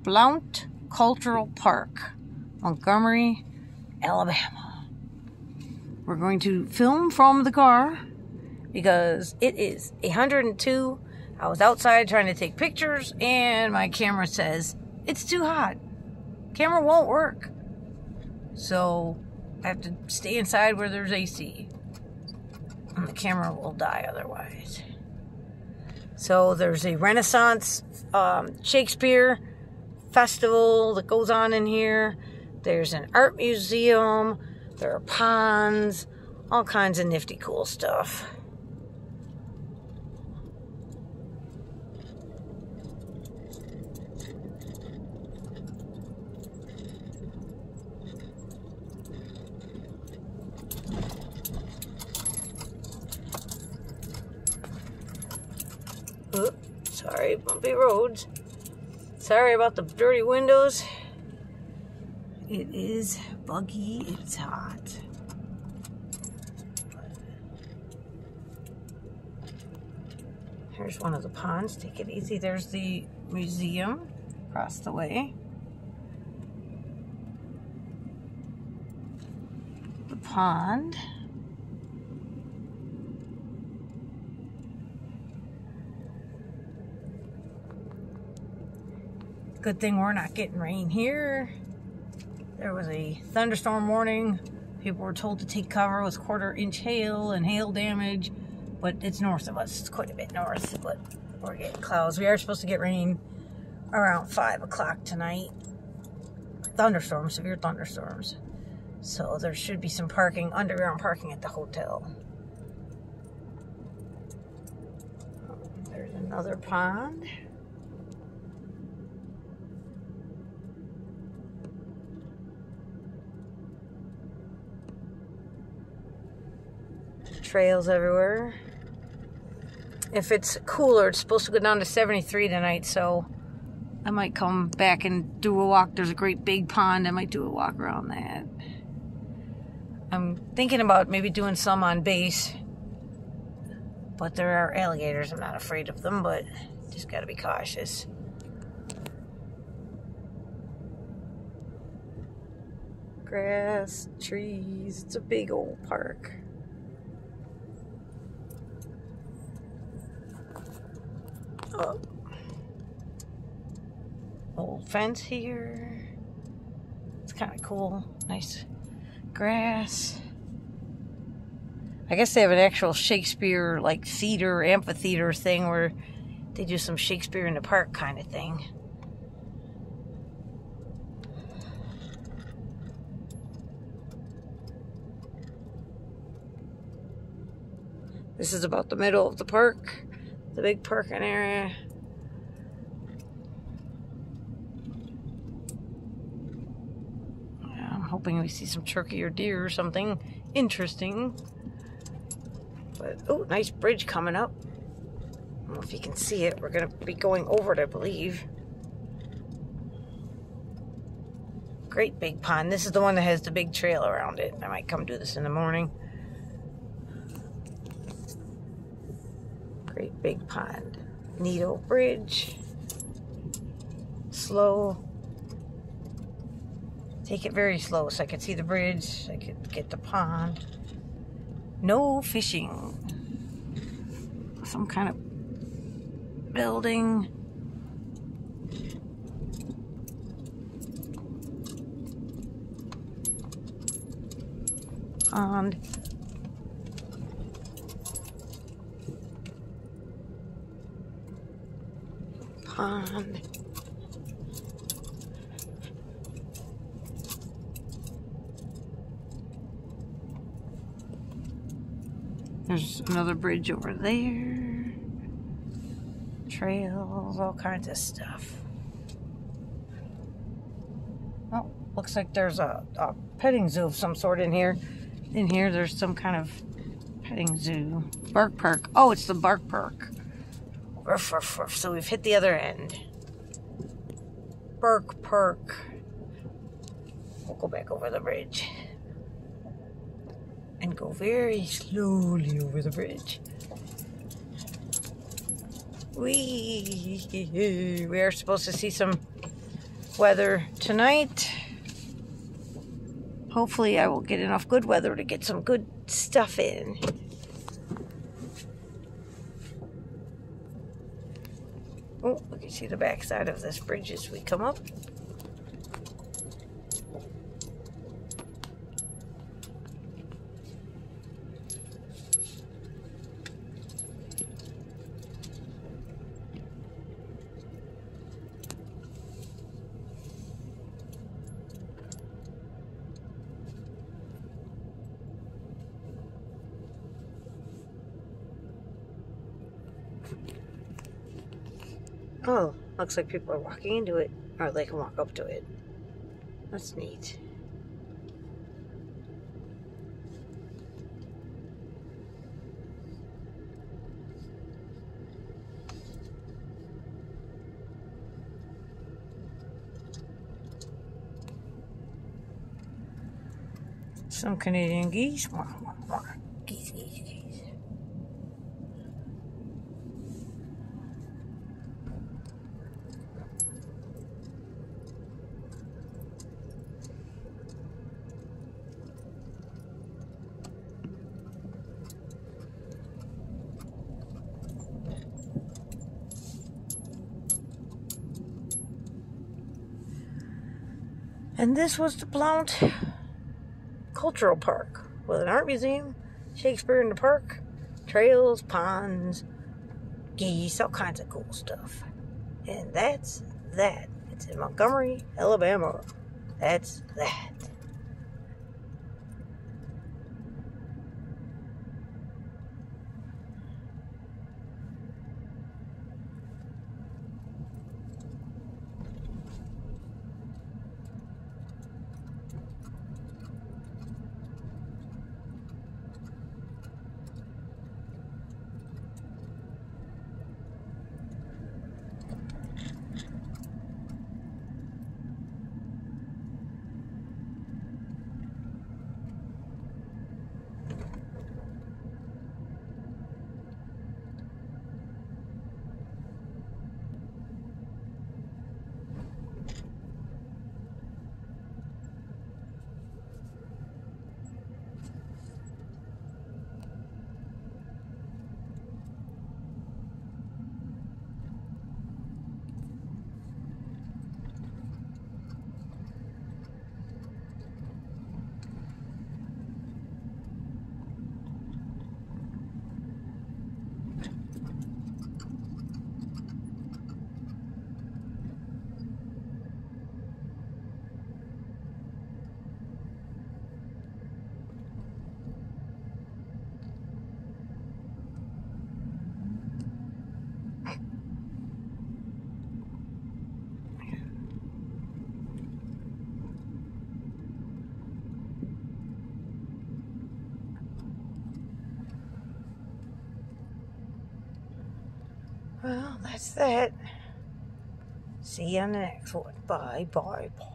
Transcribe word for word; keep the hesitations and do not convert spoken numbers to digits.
Blount Cultural Park, Montgomery, Alabama. We're going to film from the car because it is one hundred two. I was outside trying to take pictures and my camera says it's too hot. Camera won't work. So I have to stay inside where there's A C. And the camera will die otherwise. So there's a Renaissance um, Shakespeare festival that goes on in here. There's an art museum. There are ponds. All kinds of nifty cool stuff. Oop, sorry, bumpy roads. Sorry about the dirty windows. It is buggy, it's hot. Here's one of the ponds. Take it easy. There's the museum across the way. The pond. Good thing we're not getting rain here. There was a thunderstorm warning. People were told to take cover with quarter inch hail and hail damage, but it's north of us. It's quite a bit north, but we're getting clouds. We are supposed to get rain around five o'clock tonight. Thunderstorms, severe thunderstorms. So there should be some parking, underground parking at the hotel. There's another pond. Trails everywhere. If it's cooler, it's supposed to go down to seventy-three tonight, so I might come back and do a walk. There's a great big pond. I might do a walk around that. I'm thinking about maybe doing some on base, but there are alligators. I'm not afraid of them, but just got to be cautious. Grass, trees. It's a big old park. Oh. Old fence here. It's kind of cool. Nice grass. I guess they have an actual Shakespeare like theater, amphitheater thing where they do some Shakespeare in the park kind of thing. This is about the middle of the park. The big parking area. I'm hoping we see some turkey or deer or something interesting. But, oh, nice bridge coming up. I don't know if you can see it. We're going to be going over it, I believe. Great big pond. This is the one that has the big trail around it. I might come do this in the morning. Great big pond. Needle Bridge. Slow. Take it very slow so I could see the bridge. I could get the pond. No fishing. Some kind of building. Pond. Pond. There's another bridge over there. Trails, all kinds of stuff. Oh, looks like there's a, a petting zoo of some sort in here. In here, there's some kind of petting zoo. Bark Park. Oh, it's the Bark Park. Ruff, ruff, ruff. So we've hit the other end. Bark Park. We'll go back over the bridge. And go very slowly over the bridge. We we are supposed to see some weather tonight. Hopefully I will get enough good weather to get some good stuff in. Oh, we can see the backside of this bridge as we come up. Oh, looks like people are walking into it, or they can walk up to it. That's neat. Some Canadian geese. Geese, geese, geese. And this was the Blount Cultural Park with an art museum, Shakespeare in the Park, trails, ponds, geese, all kinds of cool stuff. And that's that. It's in Montgomery, Alabama. That's that. Well, that's that. See you on the next one. Bye, bye, bye.